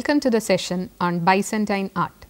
Welcome to the session on Byzantine art.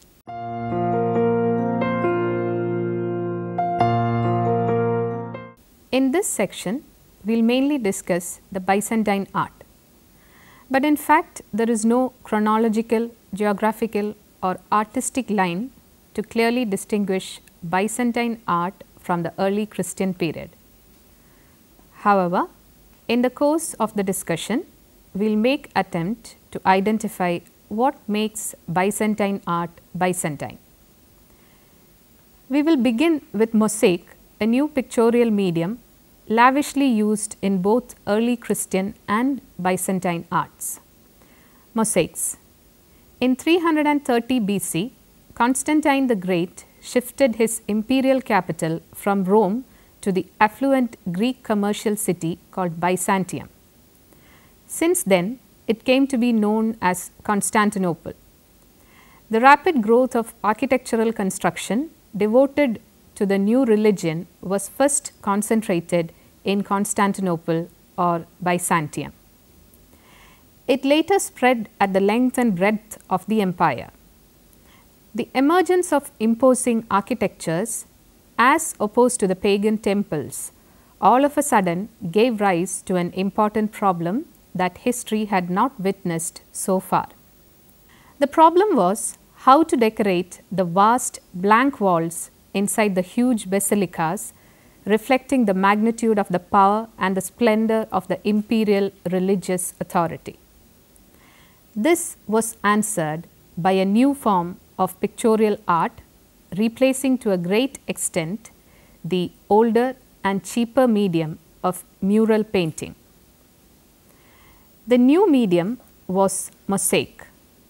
In this section, we will mainly discuss the Byzantine art. But in fact, there is no chronological, geographical or artistic line to clearly distinguish Byzantine art from the early Christian period. However, in the course of the discussion, we will make attempt to identify what makes Byzantine art Byzantine. We will begin with mosaic, a new pictorial medium lavishly used in both early Christian and Byzantine arts. Mosaics. In 330 BC, Constantine the Great shifted his imperial capital from Rome to the affluent Greek commercial city called Byzantium. Since then, it came to be known as Constantinople. The rapid growth of architectural construction devoted to the new religion was first concentrated in Constantinople or Byzantium. It later spread at the length and breadth of the empire. The emergence of imposing architectures as opposed to the pagan temples all of a sudden gave rise to an important problem that history had not witnessed so far. The problem was how to decorate the vast blank walls inside the huge basilicas, reflecting the magnitude of the power and the splendor of the imperial religious authority. This was answered by a new form of pictorial art, replacing to a great extent the older and cheaper medium of mural painting. The new medium was mosaic.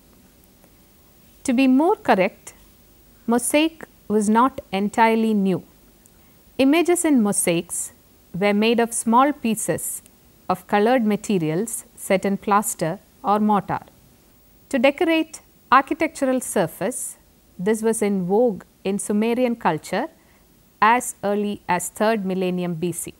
To be more correct, mosaic was not entirely new. Images in mosaics were made of small pieces of colored materials set in plaster or mortar. To decorate architectural surface, this was in vogue in Sumerian culture as early as 3rd millennium BC.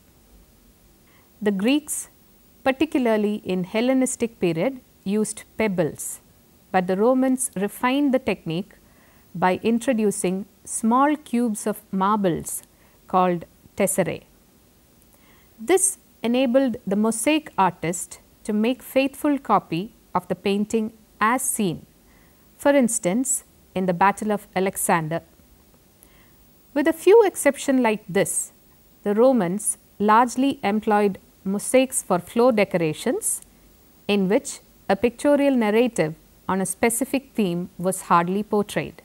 The Greeks, particularly in Hellenistic period, used pebbles, but the Romans refined the technique by introducing small cubes of marbles called tesserae. This enabled the mosaic artist to make faithful copy of the painting as seen, for instance, in the Battle of Alexander. With a few exceptions like this, the Romans largely employed mosaics for floor decorations, in which a pictorial narrative on a specific theme was hardly portrayed.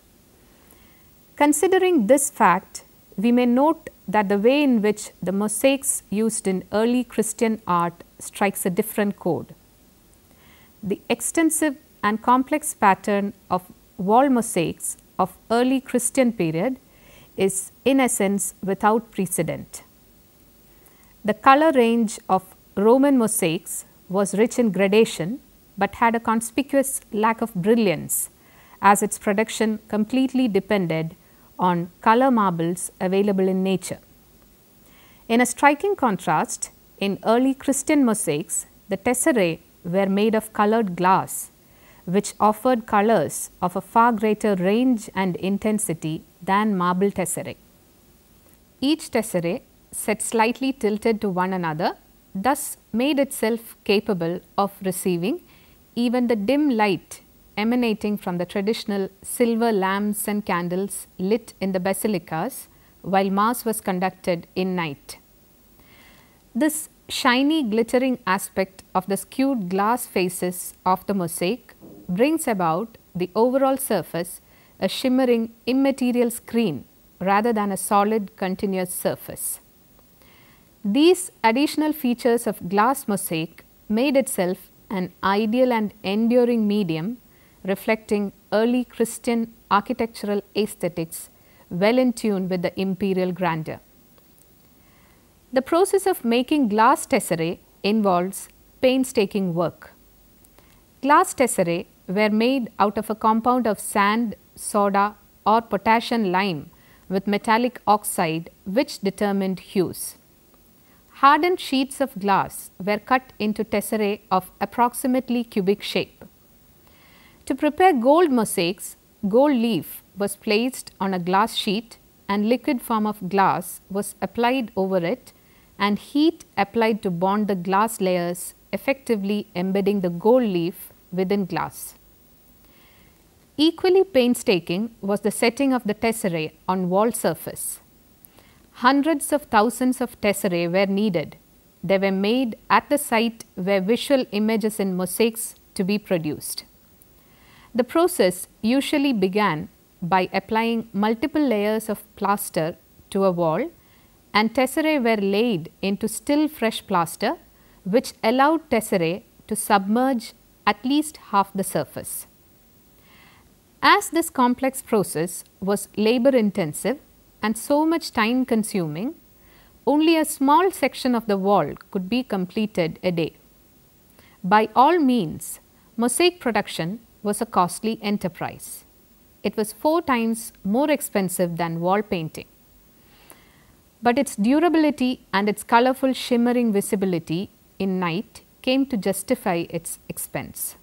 Considering this fact, we may note that the way in which the mosaics used in early Christian art strikes a different chord. The extensive and complex pattern of wall mosaics of early Christian period is in essence without precedent. The color range of Roman mosaics was rich in gradation, but had a conspicuous lack of brilliance, as its production completely depended on color marbles available in nature. In a striking contrast, in early Christian mosaics, the tesserae were made of colored glass, which offered colors of a far greater range and intensity than marble tesserae. Each tesserae, set slightly tilted to one another, thus made itself capable of receiving even the dim light emanating from the traditional silver lamps and candles lit in the basilicas while mass was conducted in night. This shiny glittering aspect of the skewed glass faces of the mosaic brings about the overall surface a shimmering immaterial screen rather than a solid continuous surface. These additional features of glass mosaic made itself an ideal and enduring medium reflecting early Christian architectural aesthetics well in tune with the imperial grandeur. The process of making glass tesserae involves painstaking work. Glass tesserae were made out of a compound of sand, soda or potassium lime with metallic oxide which determined hues. Hardened sheets of glass were cut into tesserae of approximately cubic shape. To prepare gold mosaics, gold leaf was placed on a glass sheet and liquid form of glass was applied over it and heat applied to bond the glass layers, effectively embedding the gold leaf within glass. Equally painstaking was the setting of the tesserae on wall surface. Hundreds of thousands of tesserae were needed. They were made at the site where visual images in mosaics to be produced. The process usually began by applying multiple layers of plaster to a wall, and tesserae were laid into still fresh plaster, which allowed tesserae to submerge at least half the surface. As this complex process was labor intensive and so much time consuming, only a small section of the wall could be completed a day. By all means, mosaic production was a costly enterprise. It was 4 times more expensive than wall painting. But its durability and its colorful shimmering visibility in night came to justify its expense.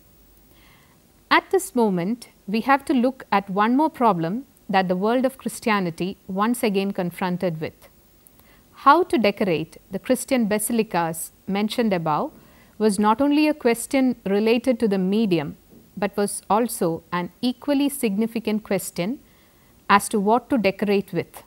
At this moment, we have to look at one more problem that the world of Christianity once again confronted with. How to decorate the Christian basilicas mentioned above was not only a question related to the medium, but was also an equally significant question as to what to decorate with.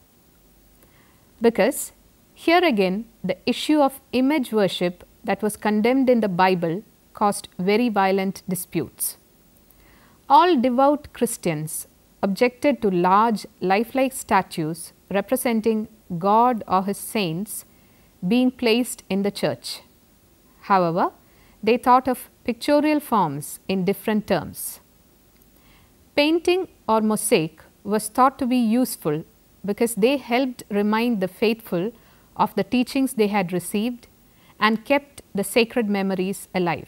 Because here again the issue of image worship that was condemned in the Bible caused very violent disputes. All devout Christians objected to large lifelike statues representing God or his saints being placed in the church. However, they thought of pictorial forms in different terms. Painting or mosaic was thought to be useful because they helped remind the faithful of the teachings they had received and kept the sacred memories alive.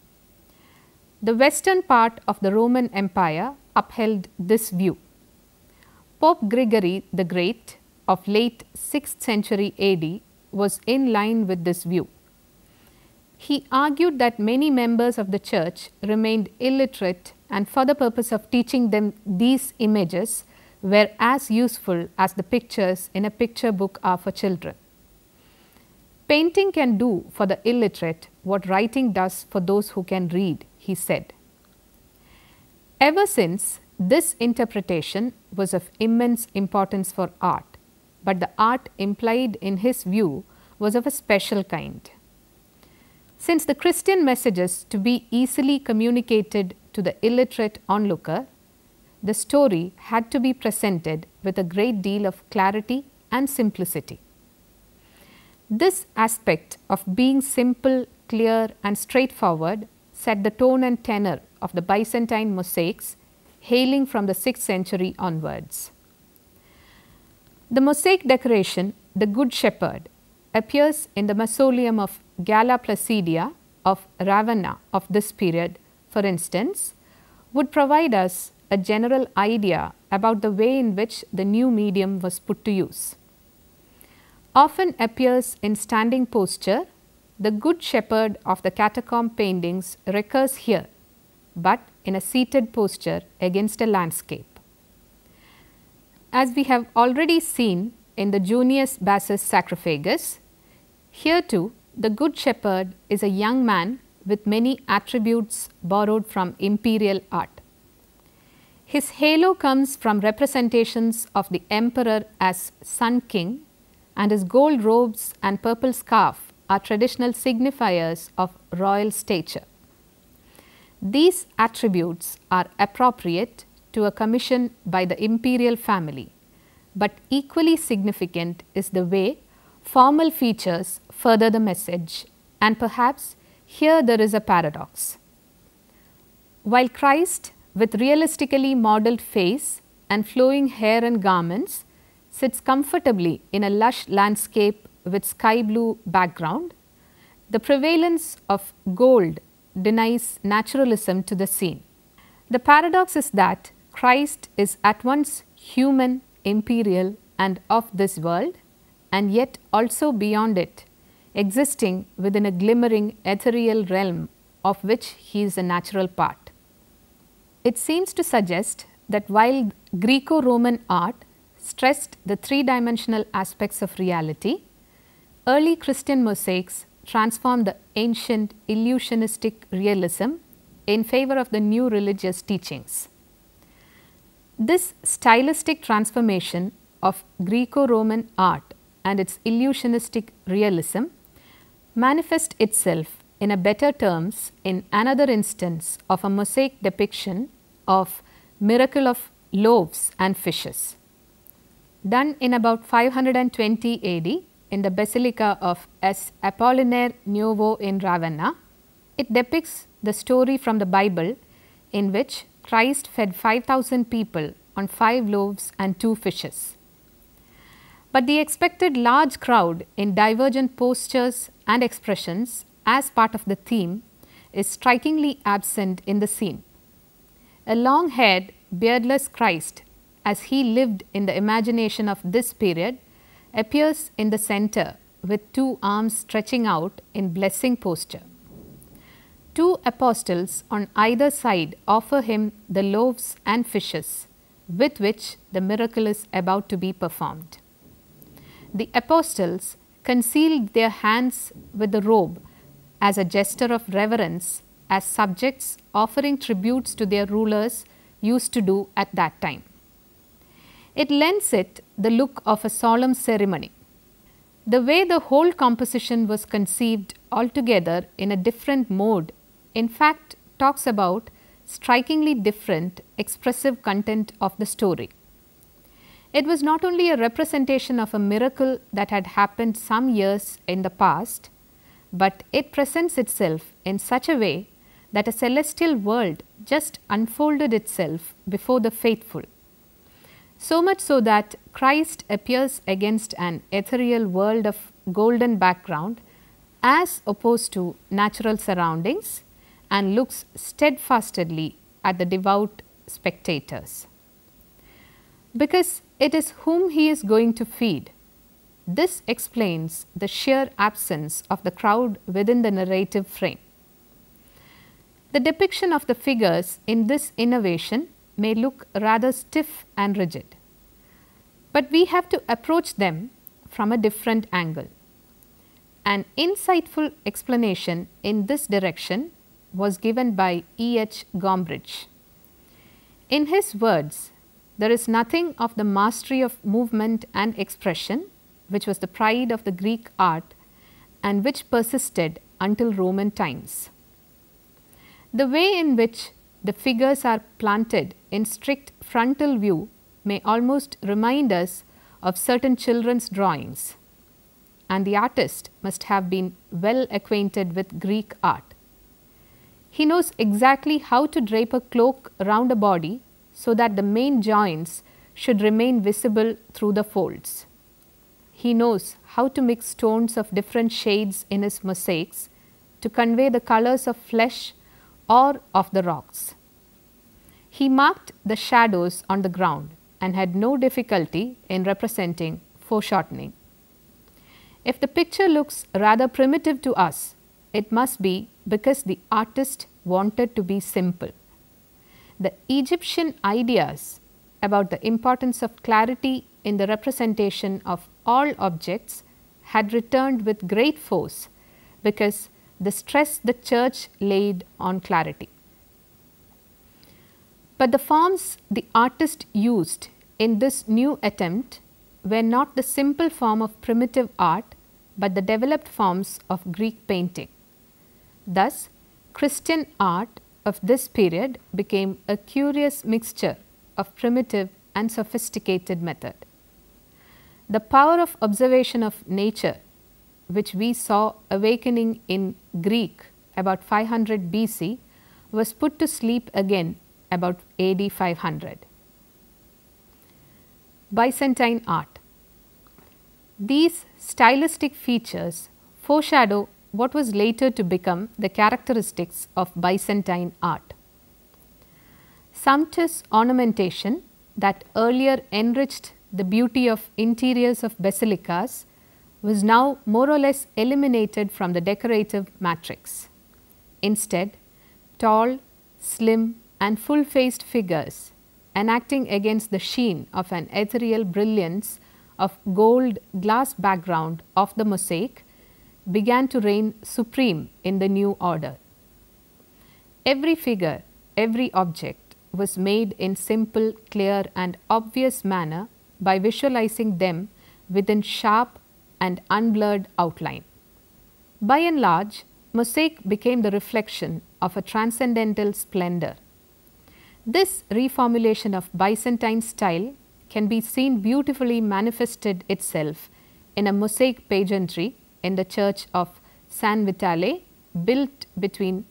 The western part of the Roman Empire upheld this view. Pope Gregory the Great of late 6th century AD was in line with this view. He argued that many members of the church remained illiterate, and for the purpose of teaching them these images were as useful as the pictures in a picture book are for children. Painting can do for the illiterate what writing does for those who can read, he said. Ever since, this interpretation was of immense importance for art, but the art implied in his view was of a special kind. Since the Christian messages to be easily communicated to the illiterate onlooker, the story had to be presented with a great deal of clarity and simplicity. This aspect of being simple, clear and straightforward set the tone and tenor of the Byzantine mosaics hailing from the 6th century onwards. The mosaic decoration, the Good Shepherd, appears in the mausoleum of Galla Placidia of Ravenna of this period, for instance, would provide us a general idea about the way in which the new medium was put to use. Often appears in standing posture, the Good Shepherd of the catacomb paintings recurs here, but in a seated posture against a landscape. As we have already seen in the Junius Bassus sarcophagus, here too the Good Shepherd is a young man with many attributes borrowed from imperial art. His halo comes from representations of the emperor as Sun King, and his gold robes and purple scarf are traditional signifiers of royal stature. These attributes are appropriate to a commission by the imperial family, but equally significant is the way formal features further the message, and perhaps here there is a paradox. While Christ, with realistically modelled face and flowing hair and garments, sits comfortably in a lush landscape with sky blue background, the prevalence of gold denies naturalism to the scene. The paradox is that Christ is at once human, imperial and of this world, and yet also beyond it, existing within a glimmering ethereal realm of which he is a natural part. it seems to suggest that while Greco-Roman art stressed the three-dimensional aspects of reality, early Christian mosaics transformed the ancient illusionistic realism in favor of the new religious teachings. This stylistic transformation of Greco-Roman art and its illusionistic realism manifests itself in a better terms in another instance of a mosaic depiction of miracle of loaves and fishes. Done in about 520 AD in the Basilica of S. Apollinare Nuovo in Ravenna, it depicts the story from the Bible in which Christ fed 5,000 people on 5 loaves and 2 fishes. But the expected large crowd in divergent postures and expressions as part of the theme is strikingly absent in the scene. A long-haired, beardless Christ, as he lived in the imagination of this period, appears in the center with 2 arms stretching out in blessing posture. 2 apostles on either side offer him the loaves and fishes with which the miracle is about to be performed. The apostles concealed their hands with the robe as a gesture of reverence, as subjects offering tributes to their rulers used to do at that time. It lends it the look of a solemn ceremony. The way the whole composition was conceived altogether in a different mode, in fact, talks about strikingly different expressive content of the story. It was not only a representation of a miracle that had happened some years in the past, but it presents itself in such a way that a celestial world just unfolded itself before the faithful. So much so that Christ appears against an ethereal world of golden background as opposed to natural surroundings and looks steadfastly at the devout spectators. Because it is whom he is going to feed, this explains the sheer absence of the crowd within the narrative frame. The depiction of the figures in this innovation may look rather stiff and rigid, but we have to approach them from a different angle. An insightful explanation in this direction was given by E. H. Gombrich. In his words, there is nothing of the mastery of movement and expression, which was the pride of the Greek art and which persisted until Roman times. The way in which the figures are planted in strict frontal view may almost remind us of certain children's drawings, and the artist must have been well acquainted with Greek art. He knows exactly how to drape a cloak around a body so that the main joints should remain visible through the folds. He knows how to mix tones of different shades in his mosaics to convey the colors of flesh or of the rocks. He marked the shadows on the ground and had no difficulty in representing foreshortening. If the picture looks rather primitive to us, it must be because the artist wanted to be simple. The Egyptian ideas about the importance of clarity in the representation of all objects had returned with great force because the stress the church laid on clarity. But the forms the artist used in this new attempt were not the simple form of primitive art, but the developed forms of Greek painting. Thus, Christian art of this period became a curious mixture of primitive and sophisticated method. The power of observation of nature, which we saw awakening in Greek about 500 BC, was put to sleep again about AD 500. Byzantine art. These stylistic features foreshadow what was later to become the characteristics of Byzantine art. Sumptuous ornamentation that earlier enriched the beauty of interiors of basilicas was now more or less eliminated from the decorative matrix. Instead, tall, slim and full-faced figures enacting against the sheen of an ethereal brilliance of gold glass background of the mosaic began to reign supreme in the new order. Every figure, every object was made in simple, clear and obvious manner by visualizing them within sharp and unblurred outline. By and large, mosaic became the reflection of a transcendental splendor. This reformulation of Byzantine style can be seen beautifully manifested itself in a mosaic pageantry in the church of San Vitale, built between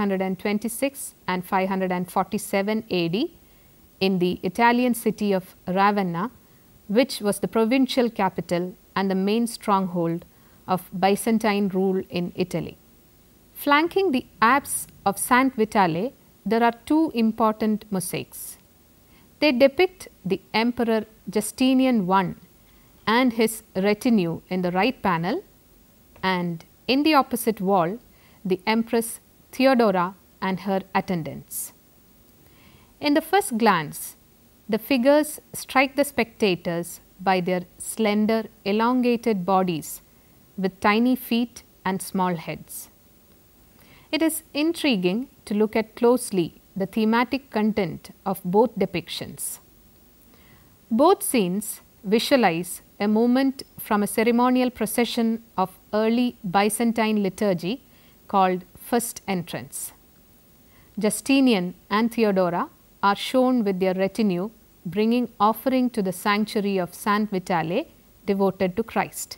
526 and 547 AD in the Italian city of Ravenna, which was the provincial capital and the main stronghold of Byzantine rule in Italy. Flanking the apse of San Vitale, there are two important mosaics. They depict the Emperor Justinian I and his retinue in the right panel, and in the opposite wall, the Empress Theodora and her attendants. In the first glance, the figures strike the spectators by their slender, elongated bodies with tiny feet and small heads. It is intriguing to look at closely the thematic content of both depictions. Both scenes visualize a moment from a ceremonial procession of early Byzantine liturgy called First Entrance. Justinian and Theodora are shown with their retinue bringing offering to the sanctuary of San Vitale devoted to Christ.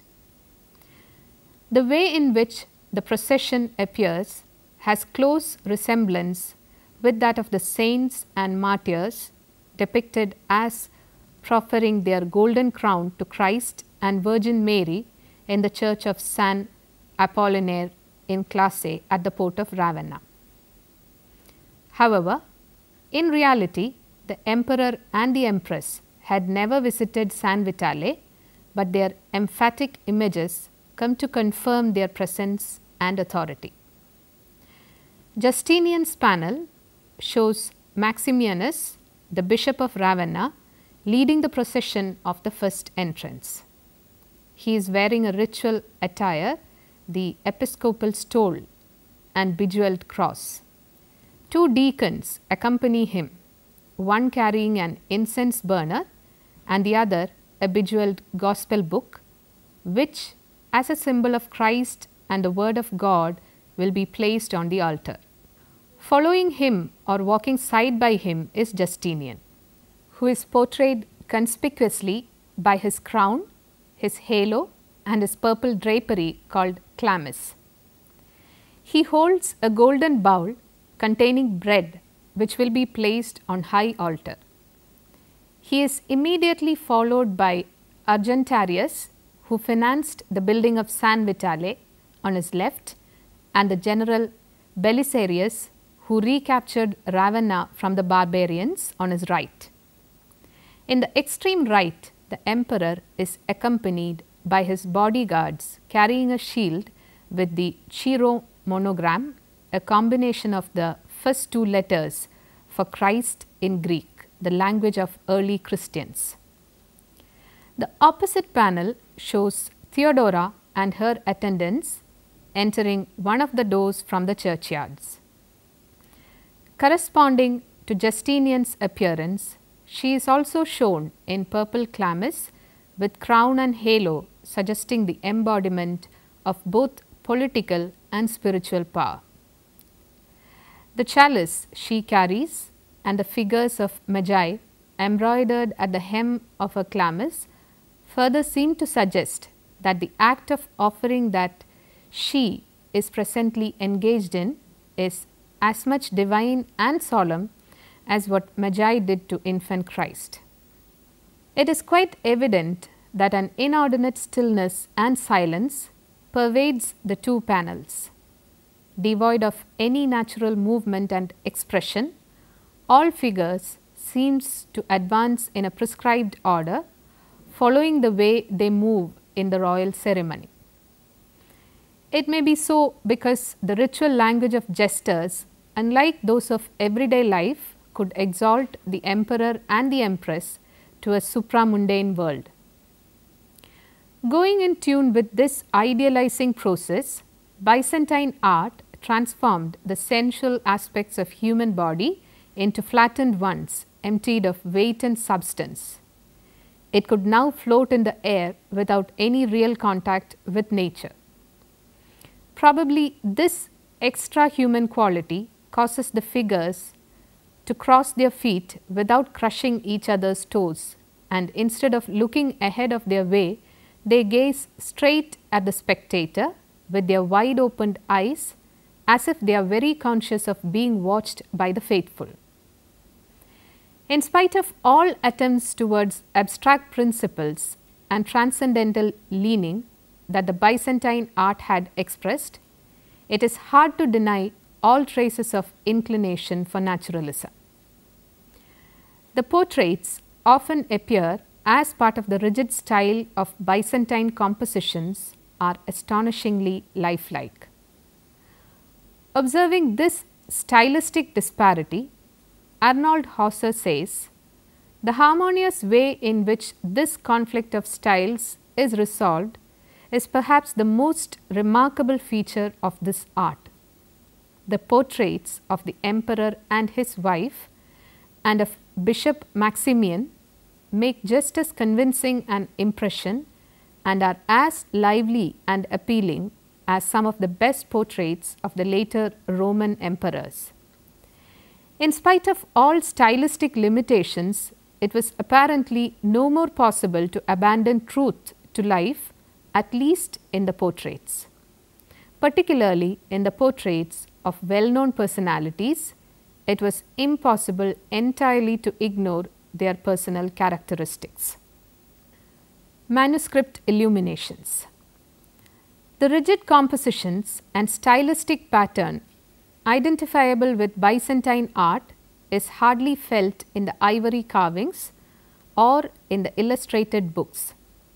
The way in which the procession appears has close resemblance with that of the saints and martyrs depicted as proffering their golden crown to Christ and Virgin Mary in the church of San Apollinaire in Classe at the port of Ravenna. However, in reality, the emperor and the empress had never visited San Vitale, but their emphatic images come to confirm their presence and authority. Justinian's panel shows Maximianus, the bishop of Ravenna, leading the procession of the first entrance. He is wearing a ritual attire, the episcopal stole and bejeweled cross. Two deacons accompany him, one carrying an incense burner and the other a bejeweled gospel book, which as a symbol of Christ and the word of God will be placed on the altar. Following him or walking side by him is Justinian, who is portrayed conspicuously by his crown, his halo and his purple drapery called chlamys. He holds a golden bowl containing bread which will be placed on high altar. He is immediately followed by Argentarius, who financed the building of San Vitale on his left, and the general Belisarius, who recaptured Ravenna from the barbarians on his right. In the extreme right, the emperor is accompanied by his bodyguards carrying a shield with the Chi monogram, a combination of the first two letters for Christ in Greek, the language of early Christians. The opposite panel shows Theodora and her attendants entering one of the doors from the churchyards. Corresponding to Justinian's appearance, she is also shown in purple chlamys with crown and halo, suggesting the embodiment of both political and spiritual power. The chalice she carries and the figures of Magi embroidered at the hem of her chlamys further seem to suggest that the act of offering that she is presently engaged in is as much divine and solemn as what Magi did to infant Christ. It is quite evident that an inordinate stillness and silence pervades the two panels. Devoid of any natural movement and expression, all figures seems to advance in a prescribed order, following the way they move in the royal ceremony. It may be so because the ritual language of gestures, unlike those of everyday life, could exalt the emperor and the empress to a supramundane world. Going in tune with this idealizing process, Byzantine art transformed the sensual aspects of human body into flattened ones, emptied of weight and substance. It could now float in the air without any real contact with nature. Probably this extra human quality causes the figures to cross their feet without crushing each other's toes, and instead of looking ahead of their way, they gaze straight at the spectator with their wide opened eyes, as if they are very conscious of being watched by the faithful. In spite of all attempts towards abstract principles and transcendental leaning that the Byzantine art had expressed, it is hard to deny all traces of inclination for naturalism. The portraits often appear as part of the rigid style of Byzantine compositions are astonishingly lifelike. Observing this stylistic disparity, Arnold Hauser says, "The harmonious way in which this conflict of styles is resolved is perhaps the most remarkable feature of this art. The portraits of the emperor and his wife and of Bishop Maximian make just as convincing an impression and are as lively and appealing as some of the best portraits of the later Roman emperors." In spite of all stylistic limitations, it was apparently no more possible to abandon truth to life, at least in the portraits. Particularly in the portraits of well-known personalities, it was impossible entirely to ignore their personal characteristics. Manuscript illuminations. The rigid compositions and stylistic pattern identifiable with Byzantine art is hardly felt in the ivory carvings or in the illustrated books.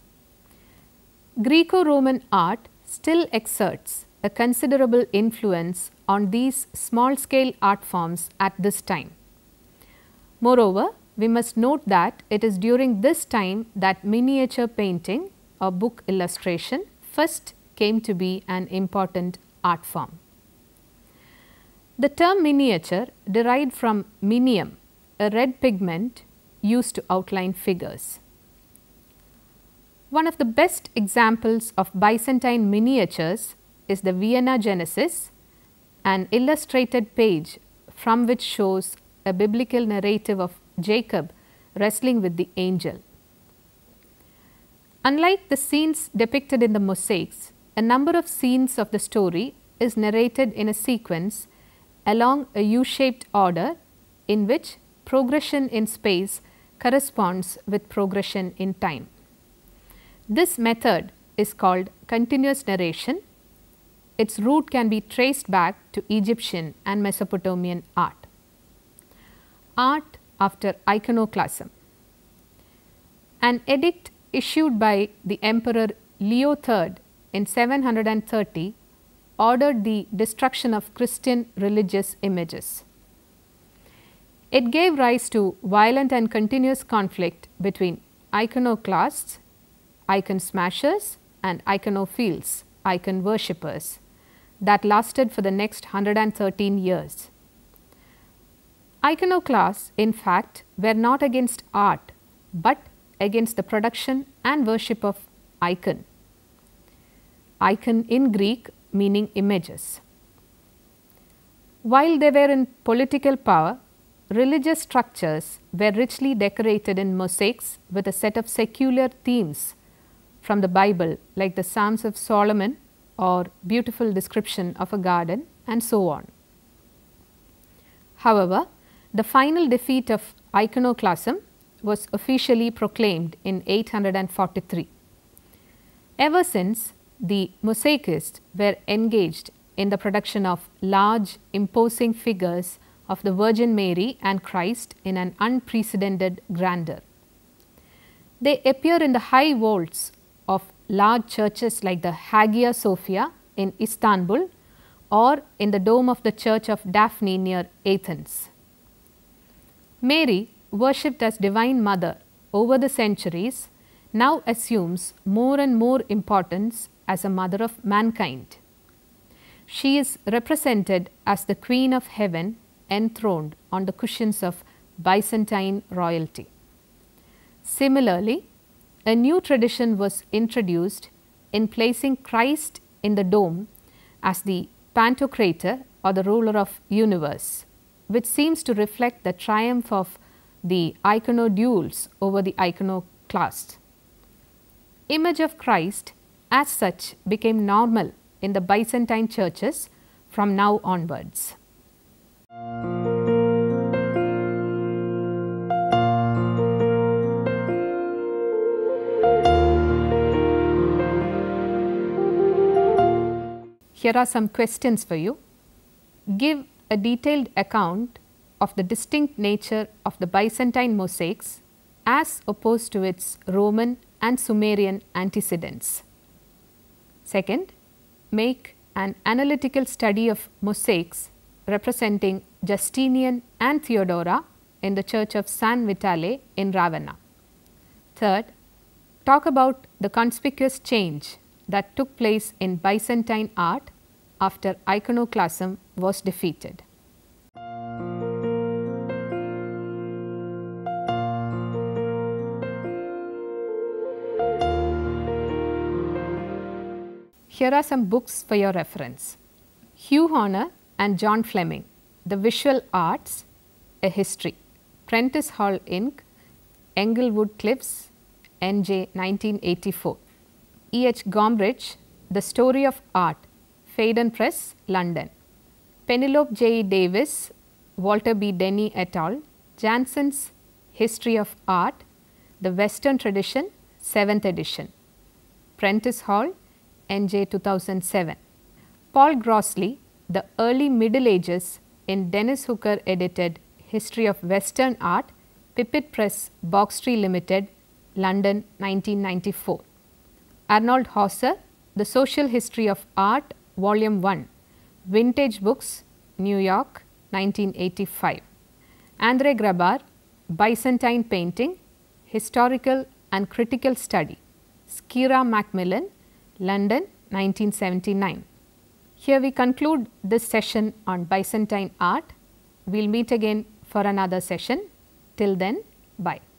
Greco-Roman art still exerts a considerable influence on these small-scale art forms at this time. Moreover, we must note that it is during this time that miniature painting or book illustration first came to be an important art form. The term miniature derived from minium, a red pigment used to outline figures. One of the best examples of Byzantine miniatures is the Vienna Genesis, an illustrated page from which shows a biblical narrative of Jacob wrestling with the angel. Unlike the scenes depicted in the mosaics, a number of scenes of the story is narrated in a sequence along a U-shaped order in which progression in space corresponds with progression in time. This method is called continuous narration. Its root can be traced back to Egyptian and Mesopotamian art. Art after iconoclasm. An edict issued by the Emperor Leo III in 730 ordered the destruction of Christian religious images. It gave rise to violent and continuous conflict between iconoclasts, icon smashers, and iconophiles, icon worshippers, that lasted for the next 113 years. Iconoclasts, in fact, were not against art, but against the production and worship of icon. Icon in Greek meaning images. While they were in political power, religious structures were richly decorated in mosaics with a set of secular themes from the Bible, like the Psalms of Solomon or beautiful description of a garden, and so on. However, the final defeat of iconoclasm was officially proclaimed in 843. Ever since, the mosaicists were engaged in the production of large, imposing figures of the Virgin Mary and Christ in an unprecedented grandeur. They appear in the high vaults of large churches like the Hagia Sophia in Istanbul or in the dome of the Church of Daphne near Athens. Mary, worshipped as Divine Mother over the centuries, now assumes more and more importance as a mother of mankind. She is represented as the Queen of Heaven enthroned on the cushions of Byzantine royalty. Similarly, a new tradition was introduced in placing Christ in the dome as the Pantocrator or the ruler of universe, which seems to reflect the triumph of the iconodules over the iconoclast. Image of Christ as such became normal in the Byzantine churches from now onwards. Here are some questions for you. Give a detailed account of the distinct nature of the Byzantine mosaics as opposed to its Roman and Sumerian antecedents. Second, make an analytical study of mosaics representing Justinian and Theodora in the church of San Vitale in Ravenna. Third, talk about the conspicuous change that took place in Byzantine art after iconoclasm was defeated. Here are some books for your reference. Hugh Horner and John Fleming, The Visual Arts, A History, Prentice Hall Inc., Englewood Cliffs, NJ 1984. E. H. Gombrich, The Story of Art, Phaidon Press, London. Penelope J. Davis, Walter B. Denny et al., Jansen's History of Art, The Western Tradition, 7th edition. Prentice Hall, NJ 2007. Paul Grossley, The Early Middle Ages in Dennis Hooker edited History of Western Art, Pipit Press, Box Tree Limited, London 1994. Arnold Hauser, The Social History of Art, Volume 1, Vintage Books, New York, 1985. Andre Grabar, Byzantine Painting, Historical and Critical Study, Skira Macmillan, London, 1979. Here we conclude this session on Byzantine art. We will meet again for another session. Till then, bye.